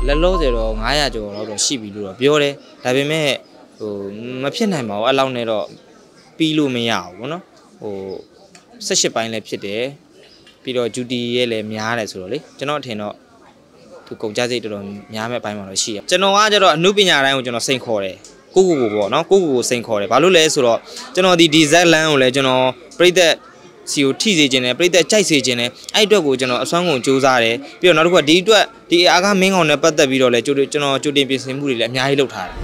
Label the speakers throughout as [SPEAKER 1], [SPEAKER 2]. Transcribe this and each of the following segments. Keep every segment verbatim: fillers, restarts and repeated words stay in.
[SPEAKER 1] လက်လုံးစေတော့ငါးရာကျော်တော့ရှိပြီလို့တော့ပြောတယ်ဒါပေမဲ့ဟိုမဖြစ်နိုင်ပါဘူးအဲ့လောက်နဲ့တော့ပြီးလို့မရဘူးပေါ့နော်ဟို၁၈ပိုင်းလည်းဖြစ်တယ်ပြီးတော့ duty ရဲ့လည်းများတယ်ဆိုတော့လေကျွန်တော်အထင်တော့သူကုန်ကြစိတ်တော်တော်များမဲ့အပိုင်းမှာတော့ရှိရကျွန်တော်ကကျတော့အမှုပညာတိုင်းကိုကျွန်တော်စိန်ခေါ်တယ်ကိုကိုကိုပေါ့နော်ကိုကိုကိုစိန်ခေါ်တယ်ဘာလို့လဲဆိုတော့ကျွန်တော်ဒီဒီဇက်လန်ကိုလည်းကျွန်တော်ပြိသက်စီကိုထိစေခြင်းနဲ့ပြိသက်ကြိုက်စေခြင်းနဲ့အဲ့အတွက်ကိုကျွန်တော်အစွမ်းကုန်စူးစမ်းတယ်ပြီးတော့နောက်တစ်ခုကဒီအတွက်ဒီအားကမင်းကောင်နဲ့ပတ်သက်ပြီးတော့လည်းကျွန်တော်ကြိုတင်ပြင်ဆင်မှုတွေလည်းအများကြီးလုပ်ထားတယ်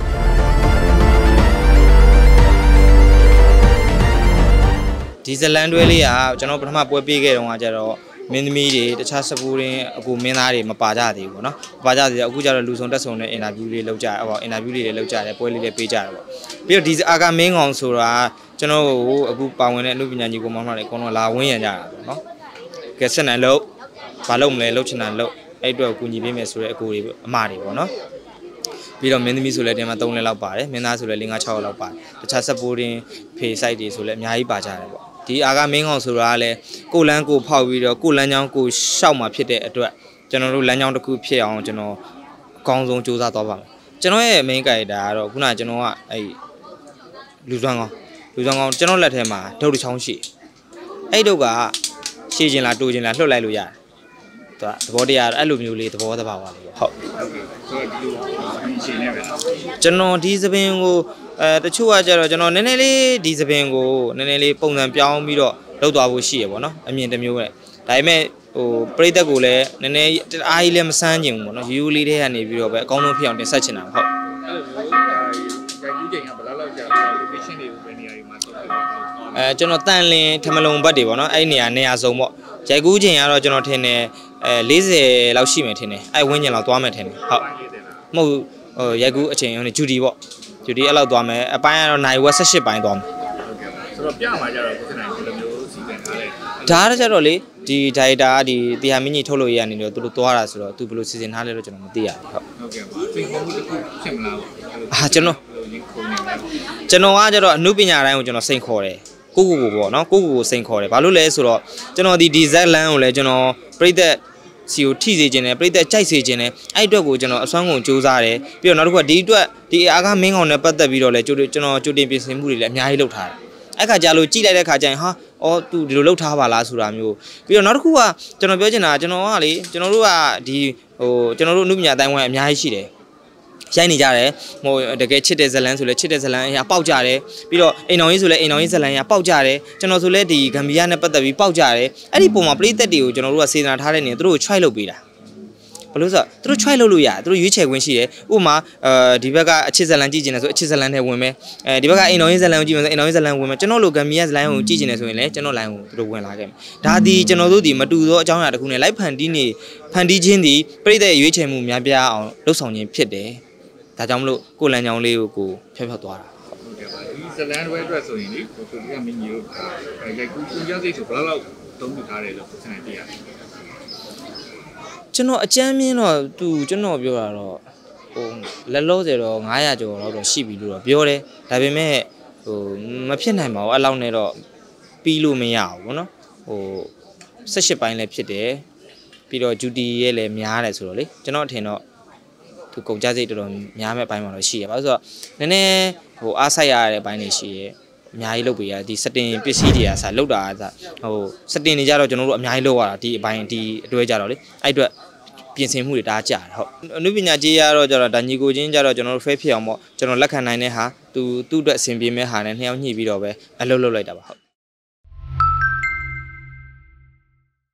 [SPEAKER 1] ဒီဇလန်တွဲလေးကကျွန်တော်ပထမပွဲပေးခဲ့တော့ကကြတော့မင်းသမီးတွေတခြားစပူရင်းအခုမင်းသားတွေမပါကြသေးဘူးပေါ့နော်မပါကြသေးဘူးအခုကျတော့လူဆောင်တက်ဆောင်နဲ့အင်တာဗျူးလေးလုပ်ကြတယ်ဟောအင်တာဗျူးလေးတွေလုပ်ကြတယ်ပွဲလေးလေးပေးကြတယ်ပေါ့ပြီးတော့ဒီအာကမင်းကောင်ဆိုတာကျွန်တော်ကိုအခုပါဝင်တဲ့အမှုပညာကြီးကိုမောင်းထားတယ်အကုန်လုံးလာဝင်းရံကြတာပေါ့နော်ကဲဆက်နိုင်လို့ဘာလုပ်မလဲလုပ်ချင်တာလုပ်အဲ့အတွက်ကူညီပေးမယ်ဆိုတဲ့အကူတွေအမတွေပေါ့နော်ပြီးတော့မင်းသမီးဆိုလည်းတင်မှာ၃လလောက်ပါတယ်မင်းသားဆိုလည်း၄၅၆လောက်ပါတယ်တခြားစပူရင်းဖေ site တွေဆိုလည်းအများကြီးပါကြတယ်ပေါ့ဒီအာကမင်းကောင်ဆိုတာကလည်းကိုလန်းကိုဖောက်ပြီးတော့ကိုလန်းချောင်းကိုရှောက်မှာဖြစ်တဲ့အတွက်ကျွန်တော်တို့လမ်းကြောင်းတစ်ခုဖြစ်အောင်ကျွန်တော်အကောင်းဆုံးစူးစမ်းသွားပါမယ်ကျွန်တော်ရဲ့ main character ကတော့ခုနကကျွန်တော်ကအဲ့လူစွမ်းကောင်လူစွမ်းကောင်ကျွန်တော်လက်ထဲမှာဒုတ်တစ်ချောင်းရှိအဲ့ဒုတ်ကရှည်ခြင်းလားတိုးခြင်းလားလွှတ်လိုက်လို့ရတယ်သူကသဘောတရားအဲ့လိုမျိုးလေးသဘောတဘာပါလေးဟုတ်ဆိုတော့ဒီလိုရှည်နေပဲကျွန်တော်ဒီသပင်ကိုအဲတချို့ကကြတော့ကျွန်တော်နည်းနည်းလေးဒီသပင်ကိုနည်းနည်းလေးပုံစံပြောင်းပြီးတော့လောက်သွားဖို့ရှိရပေါ့နော်အမြင်တစ်မျိုးနဲ့ဒါပေမဲ့ဟိုပရိသတ်ကိုလည်းနည်းနည်းအားကြီးလည်းမဆန်းကျင်ဘူးပေါ့နော်ယူယူလေးတွေကနေပြီးတော့ပဲအကောင်းဆုံးဖြစ်အောင်တင်ဆက်ချင်တာဟုတ်အဲ့လိုမျိုးရိုက်ကူးချိန်ကဘယ်လောက်လောက်ကြာလဲ location တွေကိုပဲနေရာတွေမှာတော့အဲကျွန်တော်တန်လင်းထမလုံဘတ်တွေပေါ့နော်အဲ့နေရာနေရာစုံပေါ့ရိုက်ကူးချိန်ကတော့ကျွန်တော်ထင်တယ်အဲ၄၀လောက်ရှိမယ်ထင်တယ်အဲ့ဝင်းကျင်လောက်သွားမယ်ထင်တယ်ဟုတ်မဟုတ်ဟိုရိုက်ကူးအချိန်ဟိုဂျူဒီပေါ့ဂျူဒီအဲ့လောက်သွားမယ်အပိုင်းကတော့နိုင်ဝက်၁၈ပိုင်းသွားမယ်ဟုတ်ကဲ့ပါဆိုတော့ပြမှာကြတော့ကိုယ်နိုင်ဘယ်လိုမျိုးစီစဉ်ထားလဲဒါကတော့ကြတော့လေဒီဒါရိုက်တာဒီတီဟာမင်းကြီးထုတ်လို့ရနေတော့သူတို့သွားတာဆိုတော့သူဘယ်လိုစီစဉ်ထားလဲတော့ကျွန်တော်မသိရဘူးဟုတ်ဟုတ်ကဲ့ပါစိတ်ကောင်းမှုတစ်ခုဖြစ်မလားပေါ့အာကျွန်တော်ကျွန်တော်ကကြတော့အမှုပညာတိုင်းကိုကျွန်တော်စိန်ခေါ်တယ်ကိုကိုကိုပေါ့နော်ကိုကိုကိုစိန်ခေါ်တယ်ဘာလို့လဲဆိုတော့ကျွန်တော်ဒီဒီဇက်လန်ကိုလည်းကျွန်တော်ပြိသက်စီကိုထိစေခြင်းနဲ့ပြိသက်ကြိုက်စေခြင်းနဲ့အဲ့အတွက်ကိုကျွန်တော်အစွမ်းကုန်စူးစမ်းတယ်ပြီးတော့နောက်တစ်ခုကဒီအတွက်ဒီအားကမင်းကောင်နဲ့ပတ်သက်ပြီးတော့လည်းကျွန်တော်ကြိုတင်ပြင်ဆင်မှုတွေလည်းအများကြီးလုပ်ထားတယ်အဲ့ခါကြာလို့ကြိလိုက်တဲ့ခါကျရင်ဟာအော်သူဒီလိုလုပ်ထားပါလားဆိုတာမျိုးပြီးတော့နောက်တစ်ခုကကျွန်တော်ပြောချင်တာကျွန်တော်ကလေကျွန်တော်တို့ကဒီဟိုကျွန်တော်တို့အမှုပညာတိုင်းဝိုင်းအများကြီးရှိတယ်ရိုက်နေကြတယ်ဟိုတကယ်ချစ်တဲ့ဇလန်ဆိုလဲချစ်တဲ့ဇလန်အရာပေါက်ကြတယ်ပြီးတော့အိမ်တော်ကြီးဆိုလဲအိမ်တော်ကြီးဇလန်အရာပေါက်ကြတယ်ကျွန်တော်ဆိုလဲဒီဂမ်ဘီယာနဲ့ပတ်သက်ပြီးပေါက်ကြတယ်အဲ့ဒီပုံမှာပရိသတ်တွေကိုကျွန်တော်တို့ကစေတနာထားတဲ့နေသူတို့ကို try လုပ်ပေးတာဘလို့ဆိုသူတို့ try လုပ်လို့ရတယ်သူတို့ရွေးချယ်ခွင့်ရှိတယ်ဥပမာအဲဒီဘက်ကအချစ်ဇလန်ကြည့်ကျင်တယ်ဆိုအချစ်ဇလန်နဲ့ဝင်မယ်အဲဒီဘက်ကအိမ်တော်ကြီးဇလန်ကိုကြည့်မယ်ဆိုအိမ်တော်ကြီးဇလန်ဝင်မယ်ကျွန်တော်လိုဂမ်ဘီယာဇလန်ကိုကြည့်ကျင်တယ်ဆိုရင်လည်းကျွန်တော် line ကိုသူတို့ဝင်လာခဲ့မယ်ဒါဒီကျွန်တော်တို့ဒီမတူသောအကြောင်းအရာတစ်ခုနဲ့ live ဖန်တီးနေဖန်တီးခြင်းဒီပရိသတ်ရွေးချယ်မှုများပြားအောင်လှုပ်ဆောင်ခြင်းဖြစ်တယ်ဒါကြောင့်မလို့ကိုလန်ချောင်းလေးကိုကိုဖျက်ဖျက်သွားတာဟုတ်ကဲ့ပါဒီဇလန်ဝဲအတွက်ဆိုရင်လေကိုသူကမင်းကြီးတို့ရိုက်ကူးကူရောက်စိတ်ဆိုဘယ်လောက်တုံးပြထားတယ်လို့ကိုစနေသိရတယ်ကျွန်တော်အကြမ်းမြင်တော့သူကျွန်တော်ပြောတာတော့ဟိုလက်လုံးစေတော့ငါးရာကျော်တော့ရှိပြီလို့တော့ပြောတယ်ဒါပေမဲ့ဟိုမဖြစ်နိုင်ပါဘူးအဲ့လောက်နဲ့တော့ပြီးလို့မရဘူးပေါ့နော်ဟို၁၈ပိုင်းလည်းဖြစ်တယ်ပြီးတော့ duty ရဲ့လည်းများတယ်ဆိုတော့လေကျွန်တော်အထင်တော့သူကုန်ကြစိတ်တော်တော်များမဲ့အပိုင်းမှာတော့ရှိရပါဆိုတော့နည်းနည်းဟိုအားဆိုင်ရတဲ့အပိုင်းတွေရှိရအများကြီးလုပ်ပေးရဒီစတင်ပစ္စည်းတွေကစလောက်တာစဟိုစတင်နေကြတော့ကျွန်တော်တို့အများကြီးလုပ်ရတာဒီအပိုင်းဒီအတွဲကြတော့လေအဲ့အတွက်ပြင်ဆင်မှုတွေဒါကြတယ်ဟုတ်အနုပညာကြီးရတော့ကြတော့ဒါညီကိုချင်းကြတော့ကျွန်တော်တို့ fair ဖြစ်အောင်ပေါ့ကျွန်တော်လက်ခံနိုင်တဲ့ဟာသူသူ့အတွက်အဆင်ပြေမဲ့ဟာနဲ့နှစ်ယောက်ညှိပြီးတော့ပဲအလုပ်လုပ်လိုက်တာပါဟုတ်